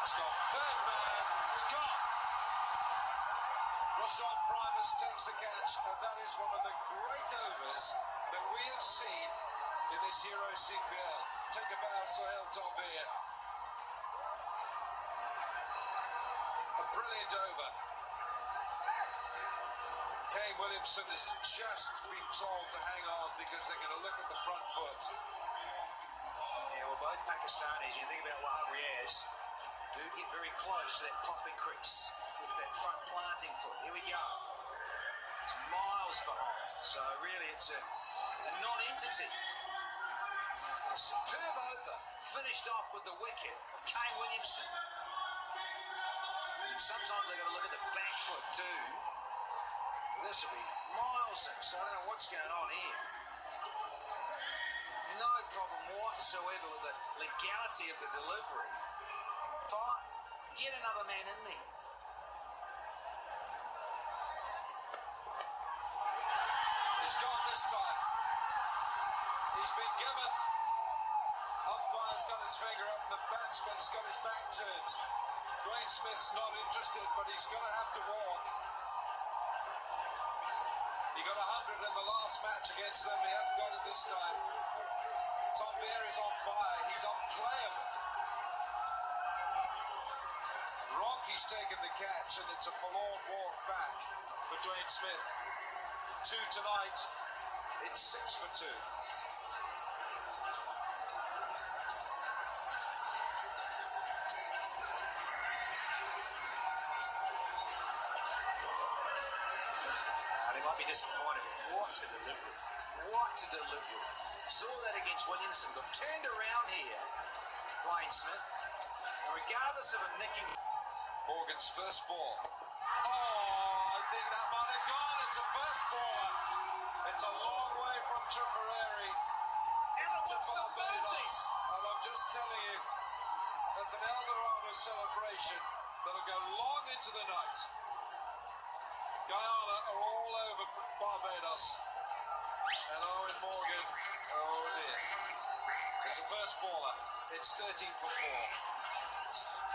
Stop. Third man. It's gone. Roshan Primus takes the catch, and that is one of the great overs that we have seen in this Hero CPL. Take a bow, Sohail Tombir. A brilliant over. Kane Williamson has just been told to hang on because they're going to look at the front foot. Yeah, well, both Pakistanis, you think about Wahab Riaz, do get very close to that popping crease with that front planting foot. Here we go. It's miles behind. So really it's a non-entity. A superb over, finished off with the wicket of Kane Williamson. And sometimes they've got to look at the back foot too. This will be miles in, so I don't know what's going on here. No problem whatsoever with the legality of the delivery. Fine. Get another man in there. He's gone this time. He's been given. Umpire's got his finger up and the batsman's got his back turned. Dwayne Smith's not interested, but he's going to have to walk. He got 100 in the last match against them. He hasn't got it this time. Tombir is on fire. He's unplayable. Ronke's taken the catch, and it's a forlorn walk back for Dwayne Smith. 2 tonight. It's 6 for 2. Might be disappointed. What a delivery. What a delivery. Saw that against Williamson. Got turned around here. Dwayne Smith. Regardless of a nicking. Morgan's first ball. Oh, I think that might have gone. It's a first baller. It's a long way from Tipperary to Barbados. And I'm just telling you, that's an Eldorado celebration that'll go long into the night. Guyana are all over Barbados. And Owen Morgan, oh dear. It's a first baller. It's 13 for 4.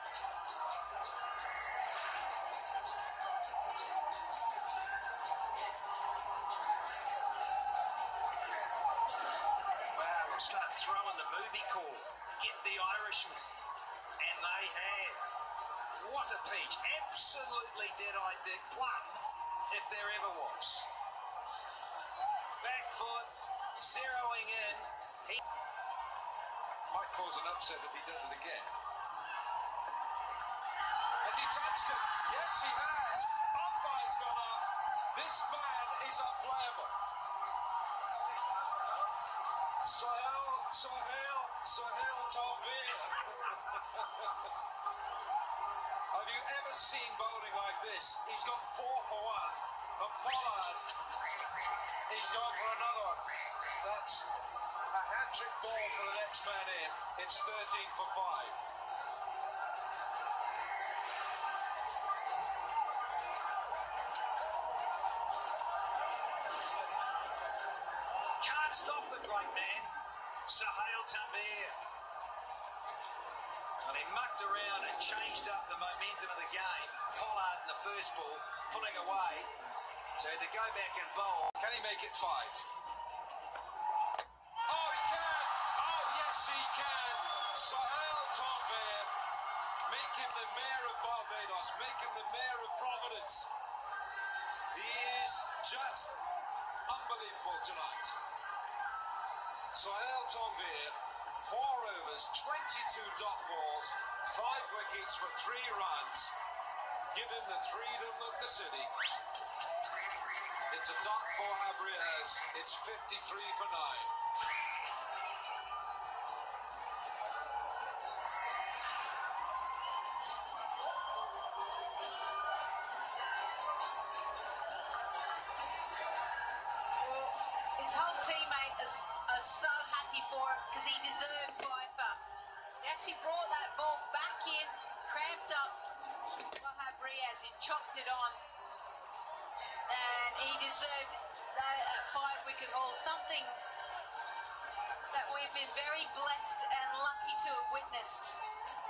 Wow, it's going to throw in the movie call. Get the Irishman. And they have. What a peach. Absolutely dead-eyed dead plum, if there ever was. Back foot, zeroing in. He might cause an upset if he does it again. Has he touched it? Yes, he has. Umpire's gone up. This man is unplayable. Sohail Tombir. Have you ever seen bowling like this? He's got 4 for 1. And Pollard, he's gone for another one. That's a hat-trick ball for the next man in. It's 13 for 5. can't stop the great man, Sohail Tombir. And he mucked around and changed up the momentum of the game. Pollard in the first ball, pulling away. So to go back and bowl. Can he make it 5? Oh, he can! Oh, yes, he can! Sohail Tombir, make him the mayor of Barbados, make him the mayor of Providence. He is just unbelievable tonight. Sohail Tombir, 4 overs, 22 dot balls, 5 wickets for 3 runs. Give him the freedom of the city. It's a dot for Abriez. It's 53 for 9. His whole teammate are so happy for him because he deserved Pfeiffer. He actually brought that ball back in, cramped up Wahab Riaz, he chopped it on, and he deserved that 5-wicket haul, something that we've been very blessed and lucky to have witnessed.